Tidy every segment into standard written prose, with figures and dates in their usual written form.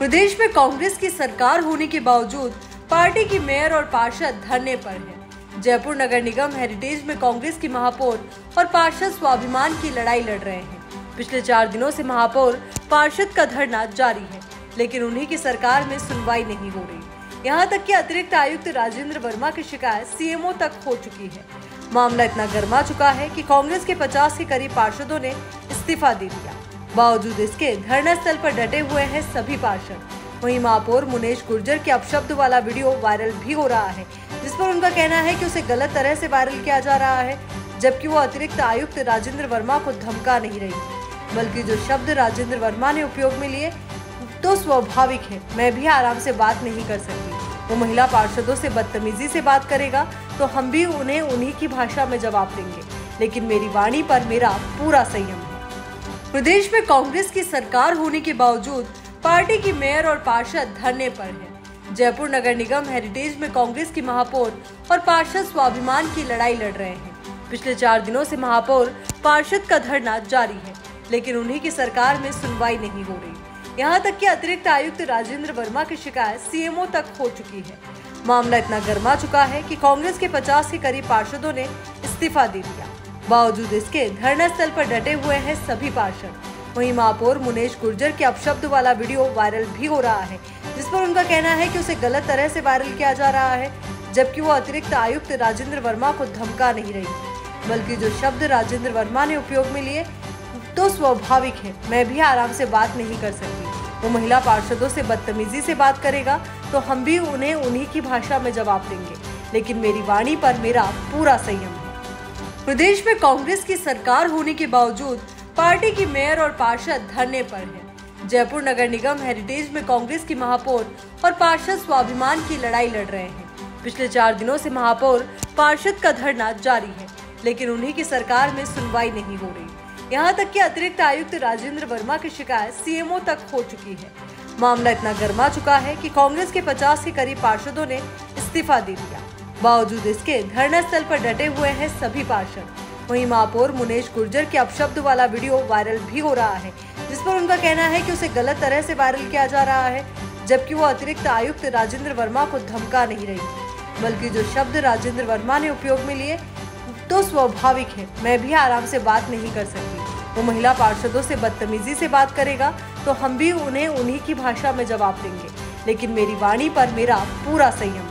प्रदेश में कांग्रेस की सरकार होने के बावजूद पार्टी की मेयर और पार्षद धरने पर हैं। जयपुर नगर निगम हेरिटेज में कांग्रेस की महापौर और पार्षद स्वाभिमान की लड़ाई लड़ रहे हैं। पिछले 4 दिनों से महापौर पार्षद का धरना जारी है, लेकिन उन्हीं की सरकार में सुनवाई नहीं हो रही। यहाँ तक कि अतिरिक्त आयुक्त राजेंद्र वर्मा की शिकायत सीएमओ तक हो चुकी है। मामला इतना गर्मा चुका है कि कांग्रेस के 50 के करीब पार्षदों ने इस्तीफा दे दिया। बावजूद इसके धरना स्थल पर डटे हुए हैं सभी पार्षद। वहीं महापौर मुनेश गुर्जर के अपशब्द वाला वीडियो वायरल भी हो रहा है, जिस पर उनका कहना है कि उसे गलत तरह से वायरल किया जा रहा है, जबकि वो अतिरिक्त आयुक्त राजेंद्र वर्मा को धमका नहीं रही, बल्कि जो शब्द राजेंद्र वर्मा ने उपयोग में लिए तो स्वाभाविक है, मैं भी आराम से बात नहीं कर सकती। वो महिला पार्षदों से बदतमीजी से बात करेगा तो हम भी उन्हें उन्हीं की भाषा में जवाब देंगे, लेकिन मेरी वाणी पर मेरा पूरा संयम है। प्रदेश में कांग्रेस की सरकार होने के बावजूद पार्टी की मेयर और पार्षद धरने पर हैं। जयपुर नगर निगम हेरिटेज में कांग्रेस की महापौर और पार्षद स्वाभिमान की लड़ाई लड़ रहे हैं। पिछले 4 दिनों से महापौर पार्षद का धरना जारी है, लेकिन उन्हीं की सरकार में सुनवाई नहीं हो रही। यहाँ तक कि अतिरिक्त आयुक्त राजेंद्र वर्मा की शिकायत सीएमओ तक हो चुकी है। मामला इतना गर्मा चुका है कि कांग्रेस के 50 के करीब पार्षदों ने इस्तीफा दे दिया। बावजूद इसके धरना स्थल पर डटे हुए हैं सभी पार्षद। वहीं महापौर मुनेश गुर्जर के अपशब्द वाला वीडियो वायरल भी हो रहा है, जिस पर उनका कहना है कि उसे गलत तरह से वायरल किया जा रहा है, जबकि वो अतिरिक्त आयुक्त राजेंद्र वर्मा को धमका नहीं रही, बल्कि जो शब्द राजेंद्र वर्मा ने उपयोग में लिए तो स्वाभाविक है, मैं भी आराम से बात नहीं कर सकती। वो महिला पार्षदों से बदतमीजी से बात करेगा तो हम भी उन्हें उन्हीं की भाषा में जवाब देंगे, लेकिन मेरी वाणी पर मेरा पूरा संयम है। प्रदेश में कांग्रेस की सरकार होने के बावजूद पार्टी की मेयर और पार्षद धरने पर हैं। जयपुर नगर निगम हेरिटेज में कांग्रेस की महापौर और पार्षद स्वाभिमान की लड़ाई लड़ रहे हैं। पिछले 4 दिनों से महापौर पार्षद का धरना जारी है, लेकिन उन्हीं की सरकार में सुनवाई नहीं हो रही। यहाँ तक कि अतिरिक्त आयुक्त राजेंद्र वर्मा की शिकायत सीएमओ तक हो चुकी है। मामला इतना गर्मा चुका है कि कांग्रेस के 50 के करीब पार्षदों ने इस्तीफा दे दिया। बावजूद इसके धरना स्थल पर डटे हुए हैं सभी पार्षद। वहीं महापौर मुनेश गुर्जर के अपशब्द वाला वीडियो वायरल भी हो रहा है, जिस पर उनका कहना है कि उसे गलत तरह से वायरल किया जा रहा है, जबकि वो अतिरिक्त आयुक्त राजेंद्र वर्मा को धमका नहीं रही, बल्कि जो शब्द राजेंद्र वर्मा ने उपयोग में लिए तो स्वाभाविक है, मैं भी आराम से बात नहीं कर सकती। वो महिला पार्षदों से बदतमीजी से बात करेगा तो हम भी उन्हें उन्हीं की भाषा में जवाब देंगे, लेकिन मेरी वाणी पर मेरा पूरा संयम है।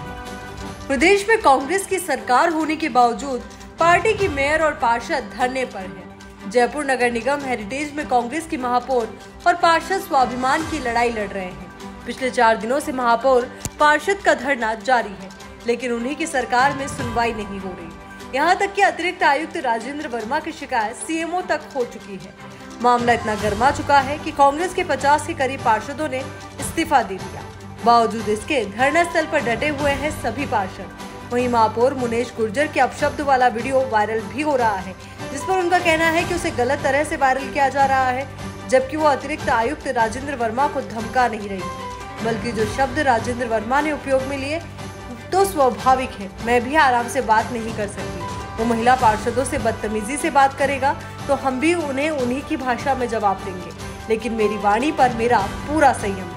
प्रदेश में कांग्रेस की सरकार होने के बावजूद पार्टी की मेयर और पार्षद धरने पर हैं। जयपुर नगर निगम हेरिटेज में कांग्रेस की महापौर और पार्षद स्वाभिमान की लड़ाई लड़ रहे हैं। पिछले 4 दिनों से महापौर पार्षद का धरना जारी है, लेकिन उन्हीं की सरकार में सुनवाई नहीं हो रही। यहाँ तक कि अतिरिक्त आयुक्त राजेंद्र वर्मा की शिकायत सीएमओ तक हो चुकी है। मामला इतना गर्मा चुका है कि कांग्रेस के 50 के करीब पार्षदों ने इस्तीफा दे दिया। बावजूद इसके धरना स्थल पर डटे हुए हैं सभी पार्षद। वहीं महापौर मुनेश गुर्जर के अपशब्द वाला वीडियो वायरल भी हो रहा है, जिस पर उनका कहना है कि उसे गलत तरह से वायरल किया जा रहा है, जबकि वो अतिरिक्त आयुक्त राजेंद्र वर्मा को धमका नहीं रही, बल्कि जो शब्द राजेंद्र वर्मा ने उपयोग में लिए तो स्वाभाविक है, मैं भी आराम से बात नहीं कर सकती। वो महिला पार्षदों से बदतमीजी से बात करेगा तो हम भी उन्हें उन्हीं की भाषा में जवाब देंगे, लेकिन मेरी वाणी पर मेरा पूरा संयम है।